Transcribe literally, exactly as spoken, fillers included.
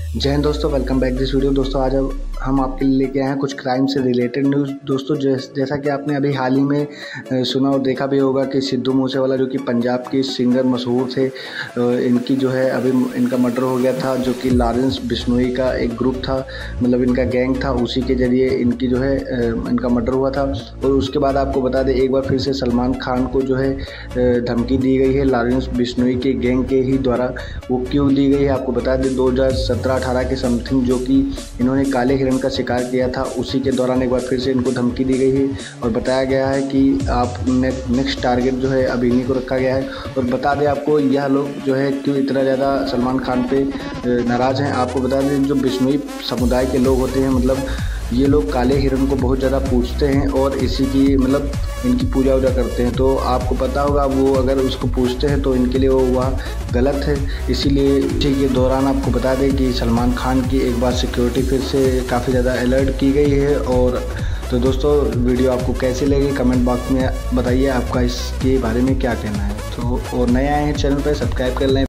जय हिंद दोस्तों, welcome back this video. दोस्तों आज अब हम आपके लिए लेके आए हैं कुछ क्राइम से रिलेटेड न्यूज़। दोस्तों जैस, जैसा कि आपने अभी हाल ही में सुना और देखा भी होगा कि सिद्धू मूसेवाला जो कि पंजाब के सिंगर मशहूर थे, इनकी जो है अभी इनका मर्डर हो गया था, जो कि लॉरेंस बिश्नोई का एक ग्रुप था, मतलब इनका गैंग था, उसी के ज़रिए इनकी जो है इनका मर्डर हुआ था। और उसके बाद आपको बता दें, एक बार फिर से सलमान खान को जो है धमकी दी गई है लॉरेंस बिश्नोई के गैंग के ही द्वारा। वो क्यों दी गई है आपको बता दें, दो हज़ार सत्रह अठारह के समथिंग जो कि इन्होंने काले हिरण का शिकार किया था, उसी के दौरान एक बार फिर से इनको धमकी दी गई है और बताया गया है कि आप ने, नेक्स्ट टारगेट जो है अब इन्हीं को रखा गया है। और बता दें आपको, यह लोग जो है क्यों इतना ज़्यादा सलमान खान पे नाराज़ हैं। आपको बता दें, जो बिश्नोई समुदाय के लोग होते हैं, मतलब ये लोग काले हिरण को बहुत ज़्यादा पूजते हैं और इसी की मतलब इनकी पूजा वूजा करते हैं। तो आपको पता होगा, वो अगर उसको पूजते हैं तो इनके लिए वो वह गलत है। इसीलिए इसी के दौरान आपको बता दें कि सलमान खान की एक बार सिक्योरिटी फिर से काफ़ी ज़्यादा अलर्ट की गई है। और तो दोस्तों, वीडियो आपको कैसी लगी कमेंट बॉक्स में बताइए, आपका इसके बारे में क्या कहना है। तो और नए आए हैं चैनल पर, सब्सक्राइब कर लें।